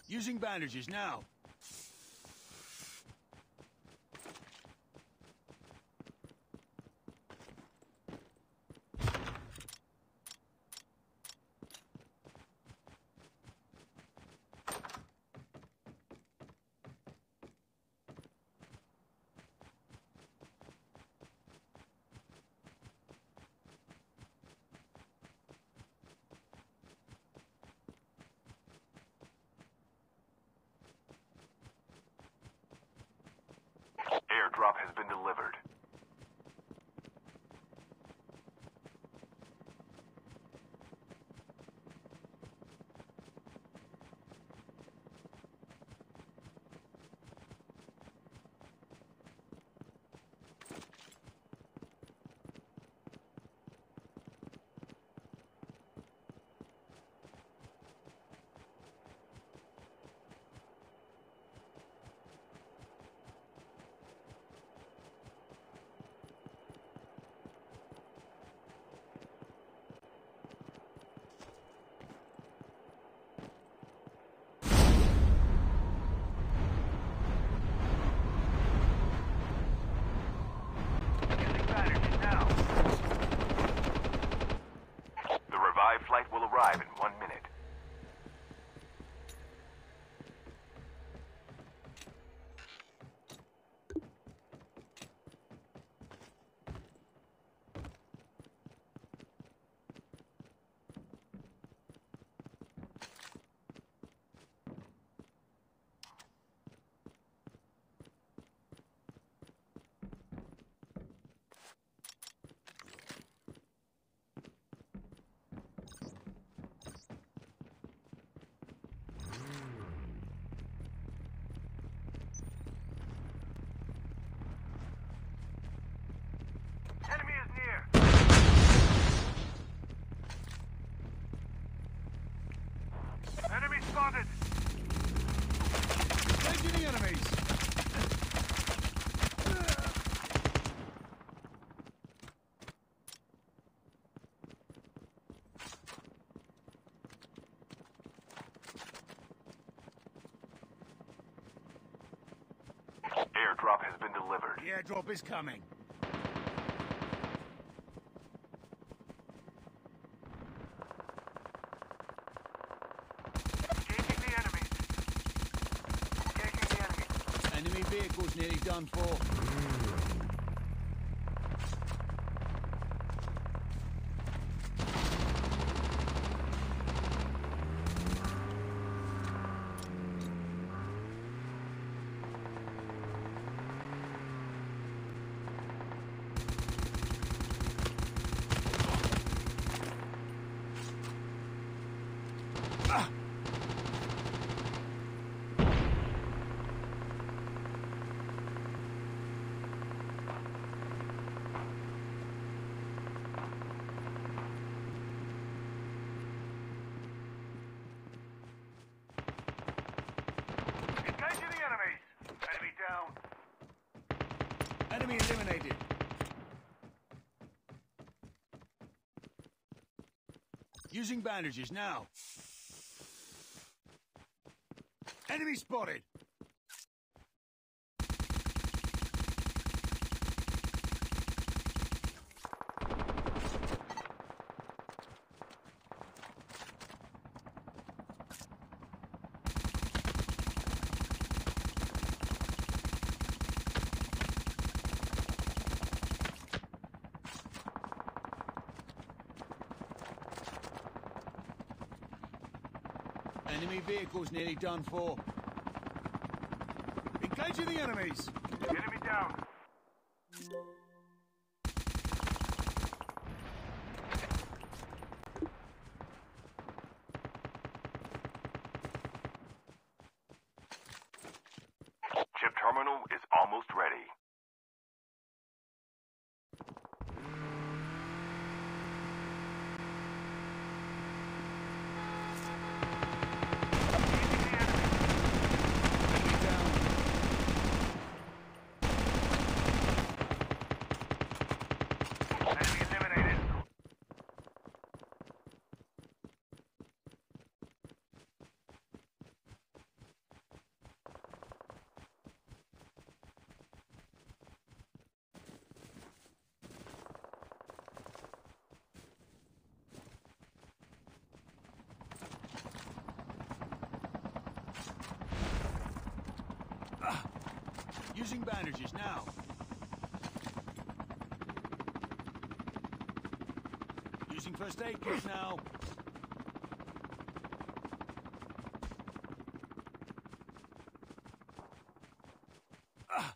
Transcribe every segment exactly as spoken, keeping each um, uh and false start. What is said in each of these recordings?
Using bandages now. Airdrop has been delivered. Flight will arrive in one minute. Enemy is near. Enemy spotted. Engaging the enemies. Airdrop has been delivered. The airdrop is coming. Enemy vehicle's nearly done for. Ah! Enemy eliminated. Using bandages now. Enemy spotted. Enemy vehicle's nearly done for. Engaging the enemies. Enemy down. Chip terminal is almost ready. Using bandages now. Using first aid kit now. Ah.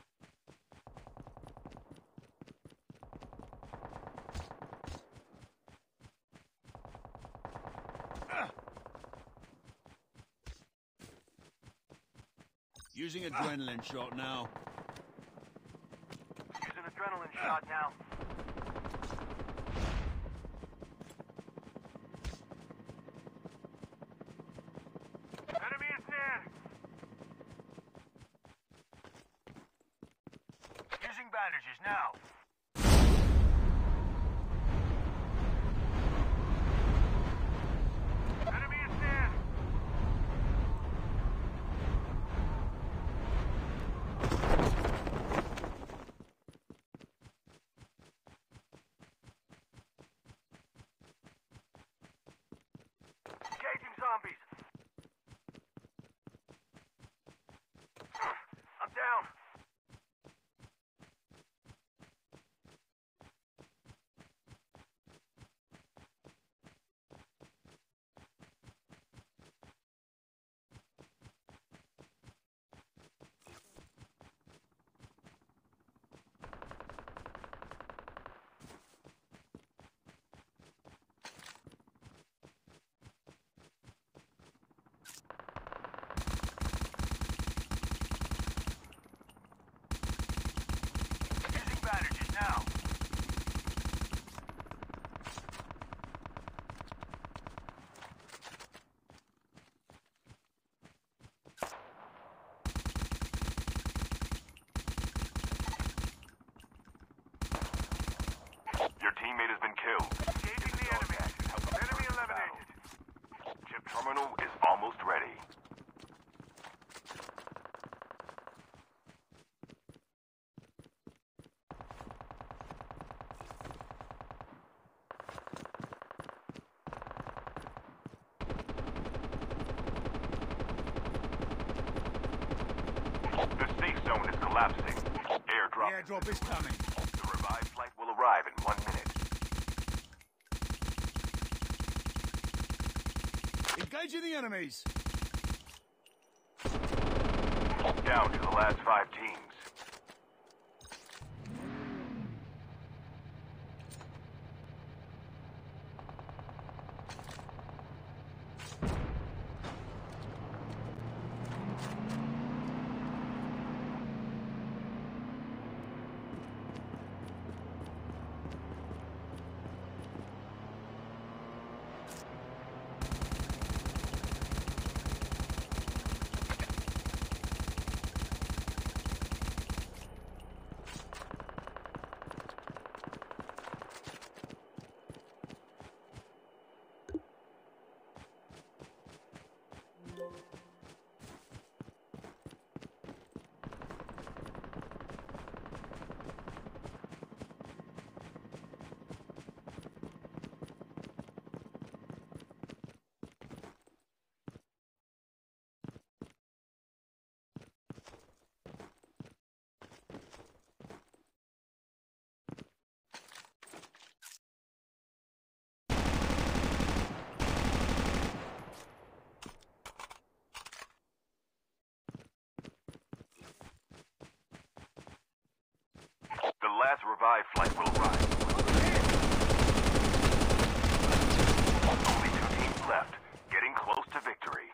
Ah. Using adrenaline shot now. Using adrenaline shot now. Enemy is near. Using bandages now. Enemy is near. Engaging zombies. I'm down. Using bandages now. Your teammate has been killed. Engaging the enemy. Enemy eliminated. Chip terminal is almost ready. The safe zone is collapsing. Airdrop. The airdrop is coming. The revived flight will arrive in one minute. Engaging the enemies. Down to the last five teams. The last revived flight will arrive. Only two teams left, getting close to victory.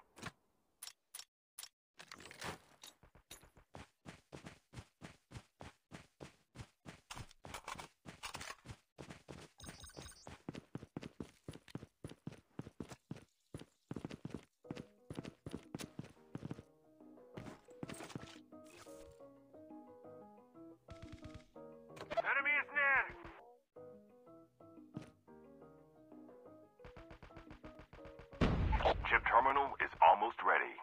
Enemy is near! Chip terminal is almost ready.